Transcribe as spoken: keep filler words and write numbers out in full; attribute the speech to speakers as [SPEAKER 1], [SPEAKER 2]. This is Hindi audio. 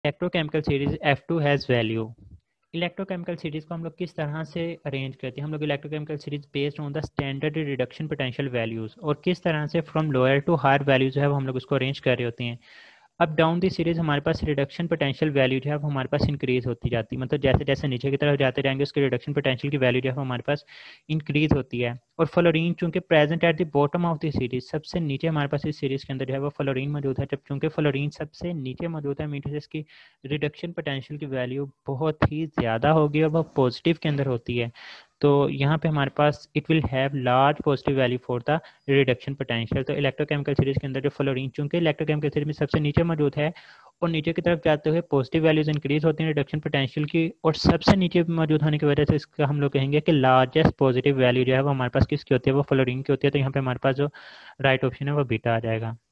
[SPEAKER 1] Electrochemical series F two has value. Electrochemical series को हम लोग किस तरह से अरेंज करते हैं? हम लोग electrochemical series based on the standard reduction potential values, और किस तरह से from lower to higher values जो है वो हम लोग उसको अरेंज कर रहे होते हैं। अब डाउन दी सीरीज हमारे पास रिडक्शन पोटेंशियल वैल्यू जो है वो हमारे पास इंक्रीज होती जाती है, मतलब जैसे जैसे नीचे की तरफ जाते जाएंगे उसके रिडक्शन पोटेंशियल की वैल्यू जो है वो हमारे पास इंक्रीज होती है। और फ्लोरीन चूंकि present at the bottom of the series, सबसे नीचे हमारे पास इस सीरीज के अंदर जो है वो फ्लोरीन मौजूद है। जब चूंकि फ्लोरीन सबसे नीचे मौजूद है, मीन इसकी रिडक्शन पोटेंशियल की वैल्यू बहुत ही ज़्यादा होगी और वह पॉजिटिव के अंदर होती है। तो यहाँ पे हमारे पास it will have large positive value for the reduction potential. तो इलेक्ट्रोकेमिकल सीरीज के अंदर जो फ्लोरीन चूंकि इलेक्ट्रोकेमिकल सीरीज में सबसे नीचे मौजूद है और नीचे की तरफ जाते हुए पॉजिटिव वैल्यूज इंक्रीज होती हैं रिडक्शन पोटेंशियल की, और सबसे नीचे मौजूद होने की वजह से इसका हम लोग कहेंगे कि लार्जेस्ट पॉजिटिव वैल्यू जो है वो हमारे पास किसकी होती है? वो फ्लोरीन की होती है। तो यहाँ पे हमारे पास जो राइट ऑप्शन है वो बीटा आ जाएगा।